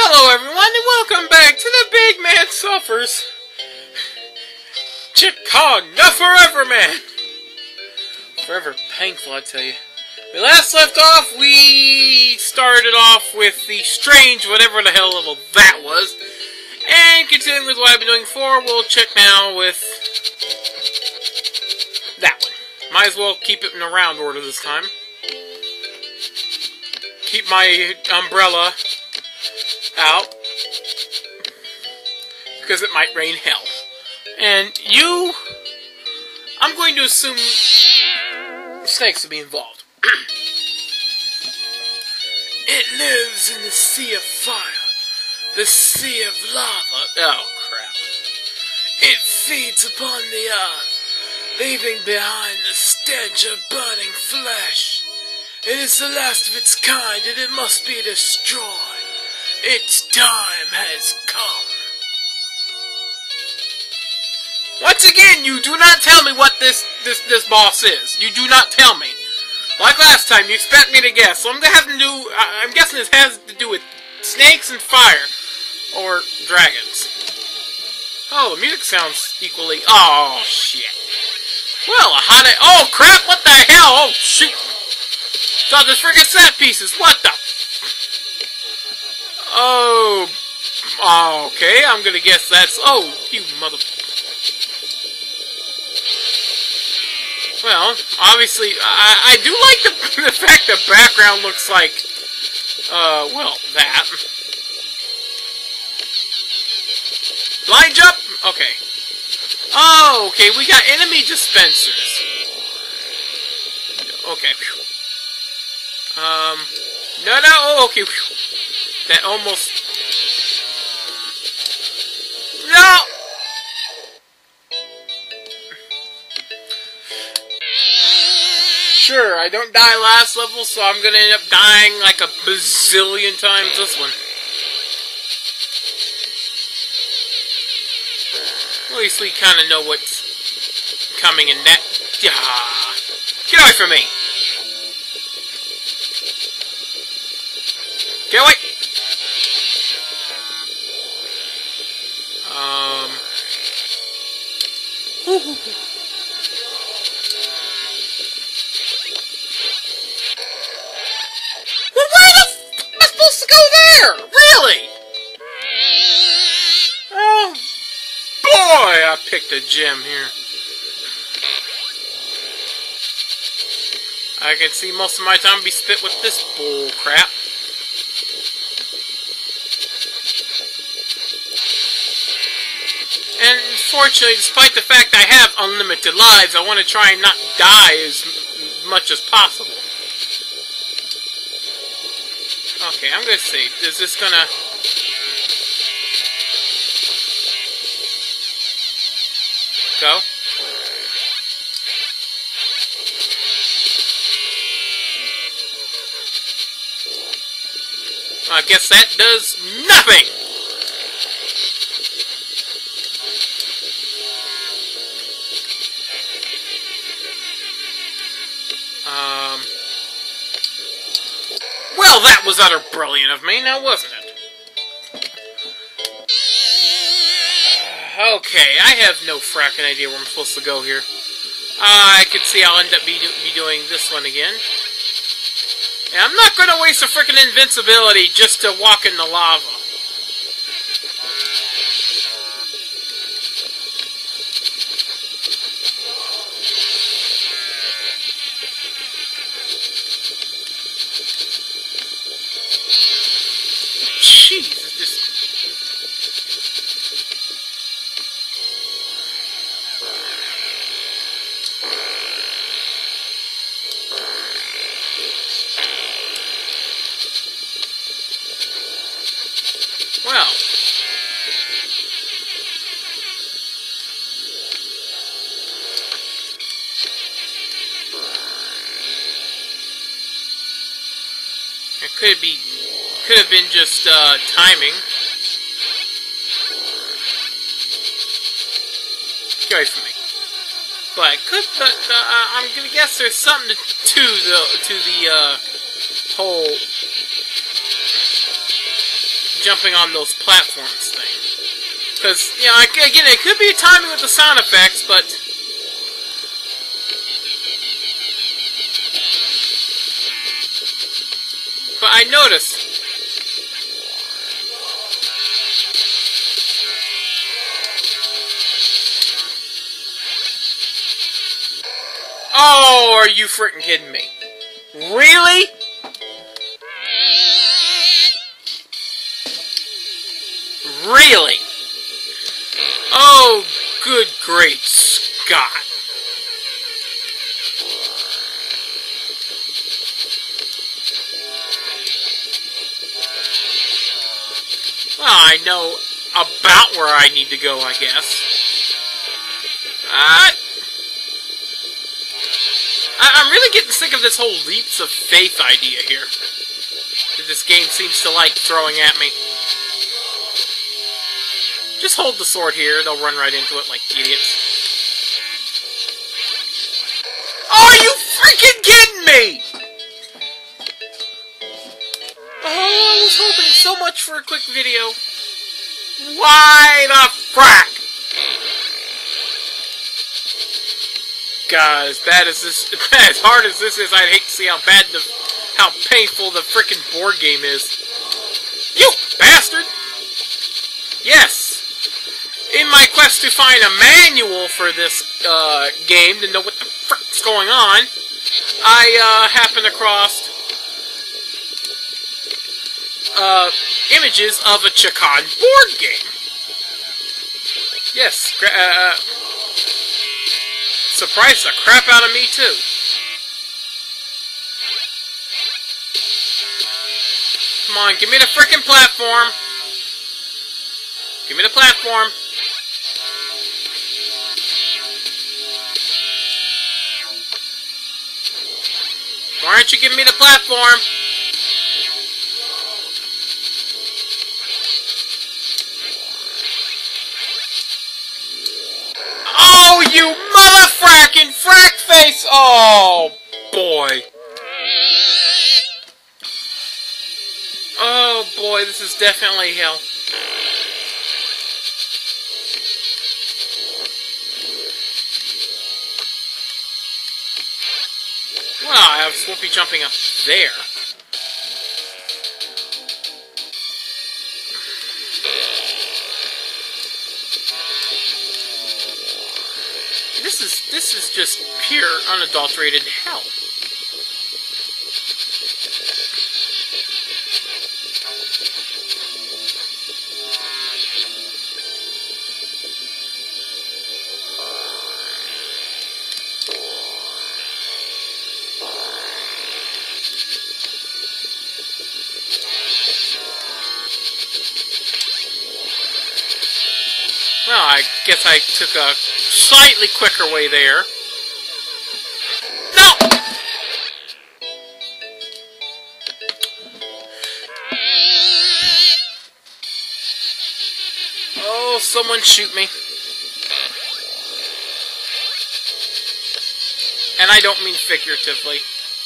Hello everyone and welcome back to the Big Man Suffers Chicago Forever Man. Forever painful, I tell you. We last left off, we started off with the strange whatever the hell level that was. And continuing with what I've been doing before, we'll check now with that one. Might as well keep it in a round order this time. Keep my umbrella out, because it might rain hell. And you, I'm going to assume snakes will be involved. It lives in the sea of fire, the sea of lava. Oh, crap. It feeds upon the earth, leaving behind the stench of burning flesh. It is the last of its kind, and it must be destroyed. Its time has come. Once again, you do not tell me what this boss is. You do not tell me. Like last time, you expect me to guess. So I'm gonna have to do. I'm guessing this has to do with snakes and fire, or dragons. Oh, the music sounds equally. Oh shit. Well, oh crap! What the hell? Oh shoot! Thought this friggin' set pieces. What the? Oh, okay, I'm gonna guess that's... Oh, you mother... Well, obviously, I do like the fact the background looks like... well, that. Blind jump? Okay. Oh, okay, we got enemy dispensers. Okay. No, oh, okay. That almost... No! Sure, I don't die last level, so I'm gonna end up dying like a bazillion times this one. At least we kind of know what's coming in that... Get away from me! Get away! Well, why the f am I supposed to go there? Really? Oh, boy, I picked a gem here. I can see most of my time be spent with this bull crap. And fortunately, despite the fact I have unlimited lives, I want to try and not die as much as possible. Okay, I'm gonna see. Is this gonna... go? I guess that does nothing! Well, that was utter brilliant of me, now wasn't it? Okay, I have no fracking idea where I'm supposed to go here. I could see I'll end up be doing this one again. And I'm not gonna waste a frickin' invincibility just to walk in the lava. Jesus, just... Well... It could have been just, timing. Get away from me. But I'm gonna guess there's something to the whole jumping on those platforms thing. Because, you know, again, it could be timing with the sound effects, but... But I noticed... Oh, are you freaking kidding me? Really? Really? Oh, good great Scott. Well, I know about where I need to go, I guess. I'm really getting sick of this whole leaps of faith idea here that this game seems to like throwing at me. Just hold the sword here, they'll run right into it like idiots. Are you freaking kidding me? Oh, I was hoping so much for a quick video. Why the frack? Guys, as hard as this is, I'd hate to see how painful the frickin' board game is. You bastard! Yes! In my quest to find a manual for this game to know what the frick's going on, I happened across images of a Chakan board game. Yes, surprised the crap out of me, too. Come on, give me the frickin' platform. Give me the platform. Why aren't you giving me the platform? Oh, you motherfrackin' frack face! Oh, boy. Oh, boy, this is definitely hell. Well, I was supposed to be jumping up there. This is just pure, unadulterated hell. Well, I guess I took a slightly quicker way there. No! Oh, someone shoot me. And I don't mean figuratively.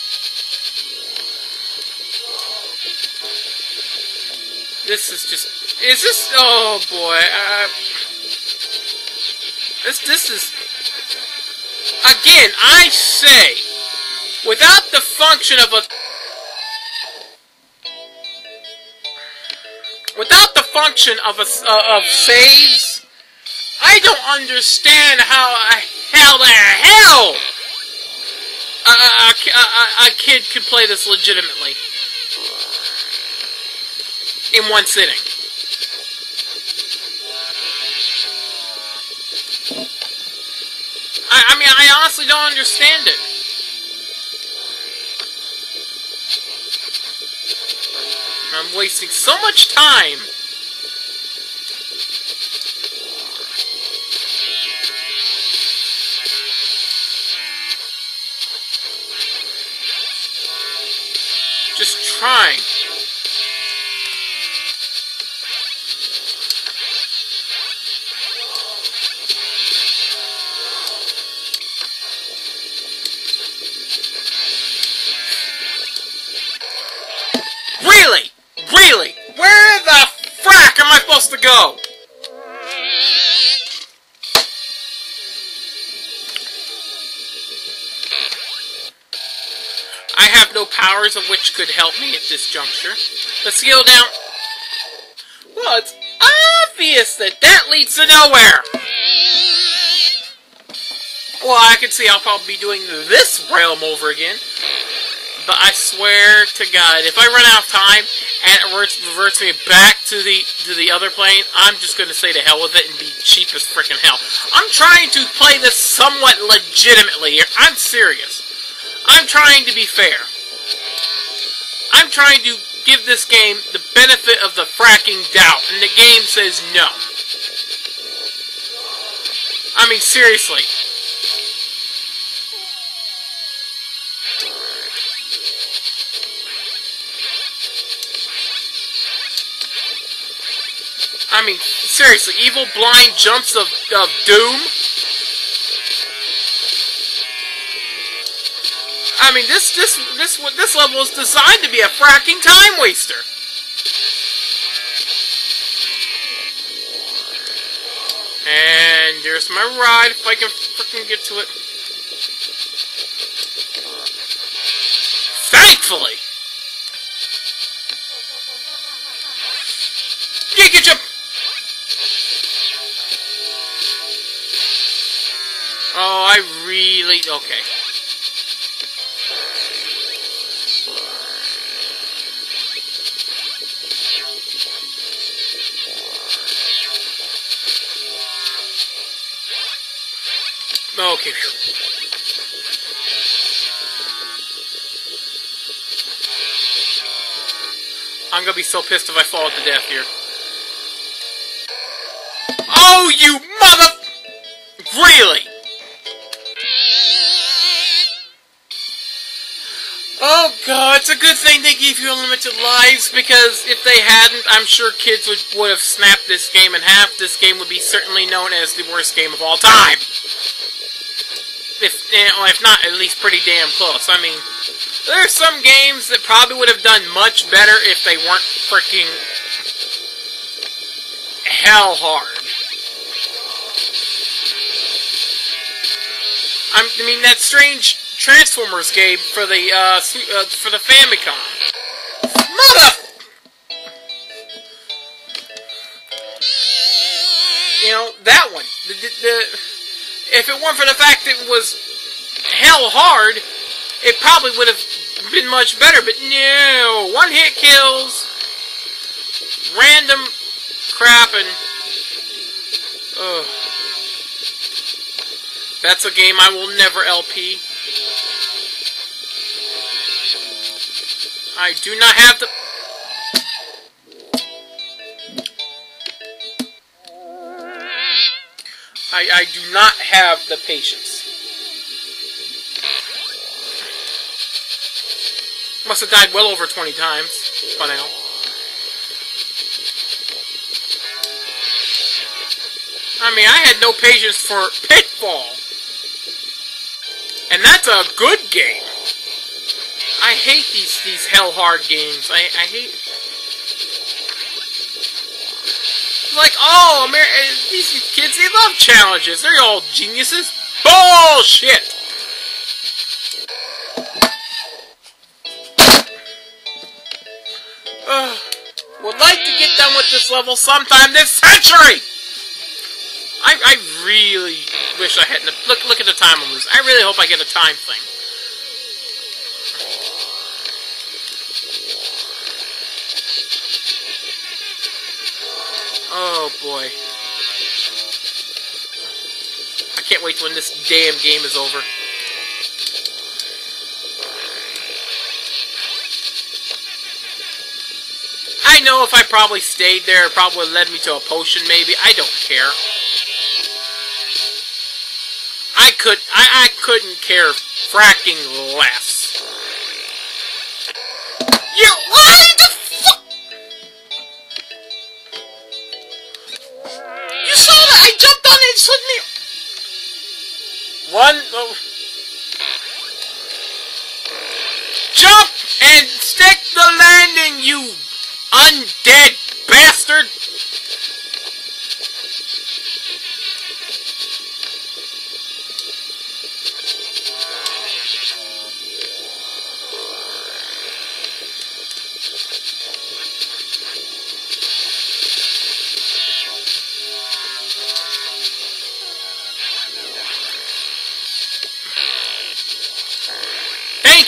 This is just... Is this... Oh, boy. This is... Again, I say, without the function of a... Without the function of saves, I don't understand how the hell a kid could play this legitimately in one sitting. I mean, I honestly don't understand it. I'm wasting so much time. Just trying. Really? Really? Where the supposed to go. I have no powers of which could help me at this juncture. Let's go down. Well, it's obvious that that leads to nowhere. Well, I can see I'll probably be doing this realm over again. But I swear to God, if I run out of time and it reverts me back to the other plane, I'm just going to say to hell with it and be cheap as frickin' hell. I'm trying to play this somewhat legitimately here. I'm serious. I'm trying to be fair. I'm trying to give this game the benefit of the fracking doubt, and the game says no. I mean, seriously. I mean, seriously, evil blind jumps of doom? I mean, this level is designed to be a fracking time waster. And there's my ride, if I can frickin' get to it. Thankfully! Giga jump! Oh, I really... okay. Okay. I'm gonna be so pissed if I fall to death here. Oh, you mother... Really? Oh god, it's a good thing they give you unlimited lives, because if they hadn't, I'm sure kids would have snapped this game in half. This game would be certainly known as the worst game of all time. If not, at least pretty damn close. I mean, there are some games that probably would have done much better if they weren't freaking hell hard. I mean, that strange Transformers game for the Famicom. Mother! You know, that one. If it weren't for the fact that it was hell hard, it probably would have been much better, but no. One hit kills, random crap, and... ugh. That's a game I will never LP. I do not have the... I do not have the patience. Must have died well over 20 times by now. I mean, I had no patience for Pitfall. And that's a good game. I hate these hell-hard games. I hate... like, oh, these kids, they love challenges. They're all geniuses. Bullshit! Would like to get done with this level sometime this century! I really wish I hadn't... Look at the time I'm losing. I really hope I get a time thing. Oh, boy. I can't wait when this damn game is over. I know if I probably stayed there, it probably would have led me to a potion, maybe. I don't care. I couldn't care fracking less. You... what the fuck? You saw that? I jumped on it suddenly. One... oh. Jump and stick the landing, you undead bastard!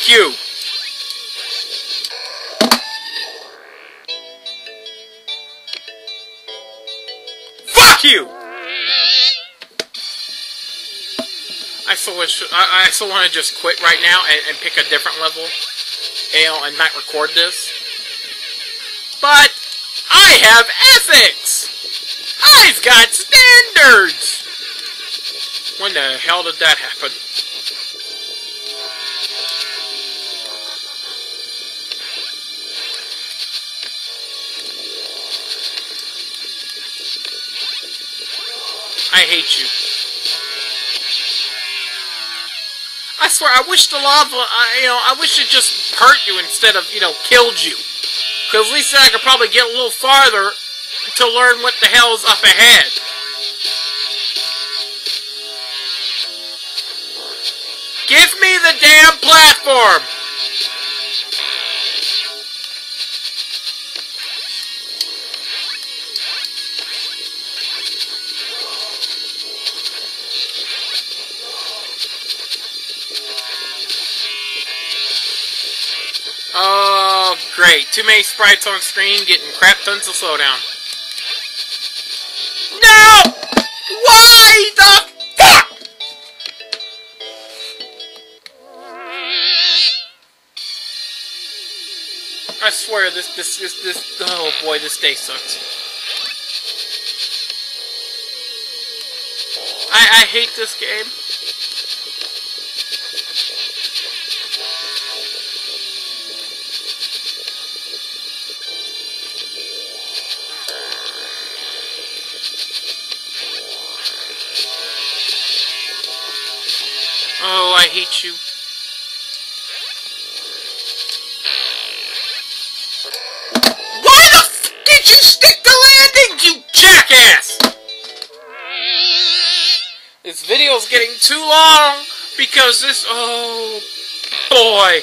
you! Fuck you! I still want to just quit right now and pick a different level, and not record this. But I have ethics! I've got standards! When the hell did that happen? I hate you. I swear, I wish the lava, I wish it just hurt you instead of, killed you. Because at least then I could probably get a little farther to learn what the hell is up ahead. Give me the damn platform! Oh, great. Too many sprites on screen, getting crap tons of slowdown. No! Why the fuck? I swear, this, oh boy, this day sucks. I hate this game. Oh, I hate you. Why the f did you stick the landing, you jackass? This video's getting too long because this, oh boy.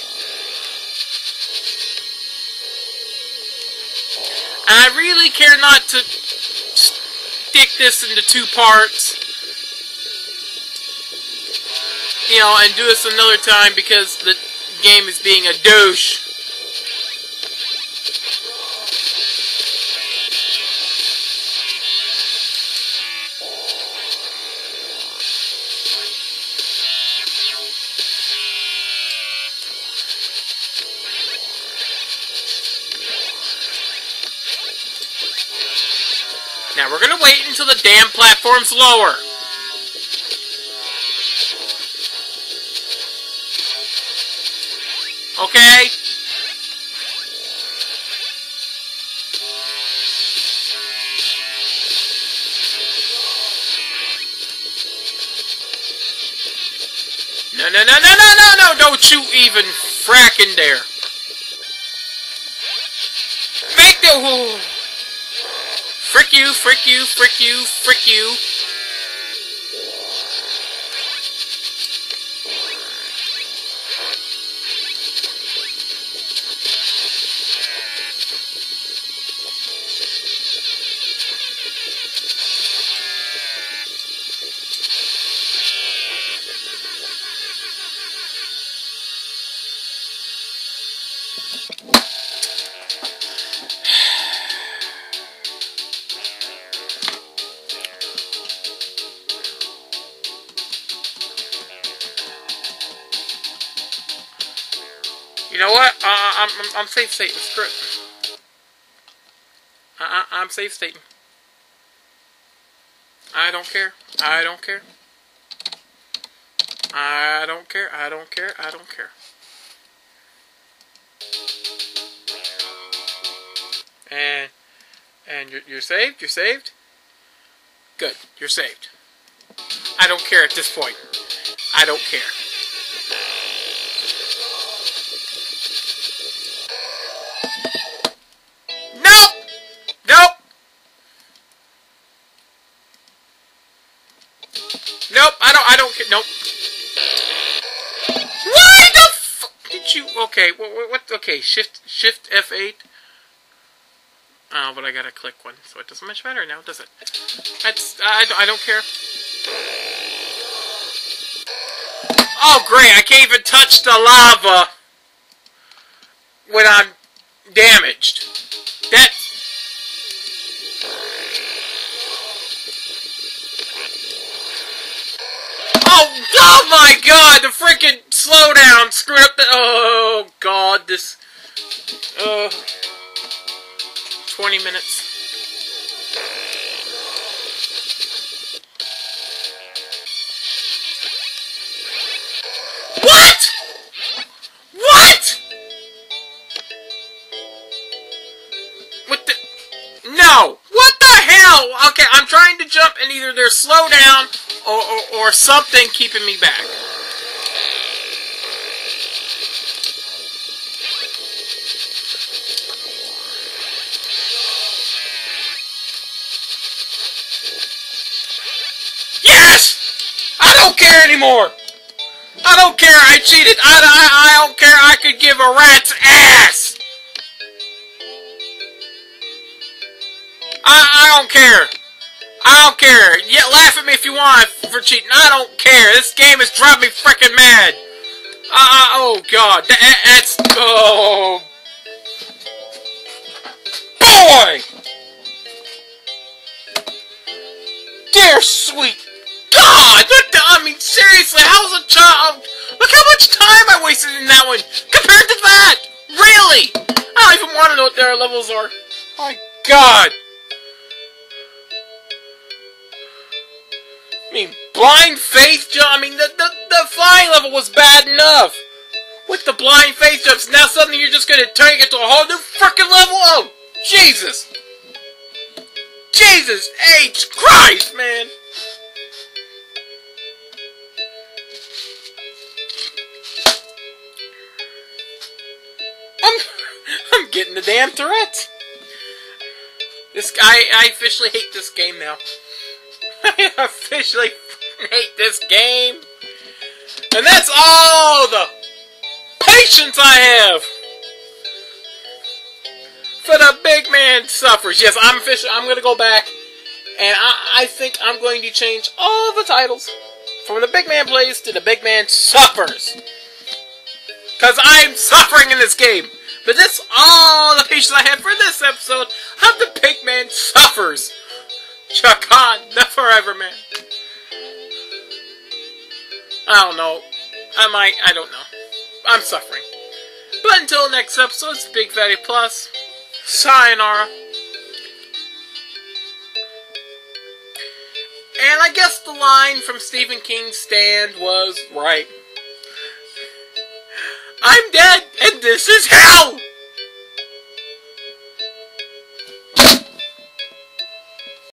And I really care not to stick this into 2 parts. And do this another time because the game is being a douche. Now we're gonna wait until the damn platform's lower. Okay? No, don't you even frackin' dare. Make the... Frick you, frick you, frick you, frick you. You know what? I'm safe stating. Screw it. I'm safe stating. I don't care. I don't care. I don't care. I don't care. I don't care. And you're saved? You're saved? Good. You're saved. I don't care at this point. I don't care. Nope! Nope! Nope, I don't care. Nope. Why the fuck did you... Okay, what? Okay, Shift F8. Oh, but I gotta click one, so it doesn't much matter now, does it? I don't care. Oh, great, I can't even touch the lava! when I'm damaged. That's... Oh my god, the freaking slowdown screwed up the... Oh god, this... 20 minutes. What? What? What the... No! What the hell? Okay, I'm trying to jump and either there's slowdown or something keeping me back. Yes! I don't care anymore! I don't care, I cheated. I don't care, I could give a rat's ass! I don't care. I don't care. Yeah, laugh at me if you want for cheating. I don't care. This game is driving me freaking mad. Oh god. That's... Oh... Boy! Dear sweet God! I mean, seriously, how's a child... Look how much time I wasted in that one compared to that! Really? I don't even want to know what their levels are. My god. I mean, blind faith jump. I mean, the flying level was bad enough. With the blind faith jumps, now suddenly you're just gonna take it to a whole new freaking level? Oh, Jesus! Jesus H. Christ, man! I'm getting the damn Tourette. I officially hate this game now. I officially hate this game. And that's all the patience I have for the big man suffers. Yes, I'm going to go back and I think I'm going to change all the titles from the big man plays to the big man suffers. Because I'm suffering in this game. But that's all the patience I have for this episode of the Big Man Suffers. Chakan, the Forever Man. I don't know. I don't know. I'm suffering. But until next episode, it's Big Fatty Plus. Sayonara. And I guess the line from Stephen King's Stand was right. I'm dead, and this is hell!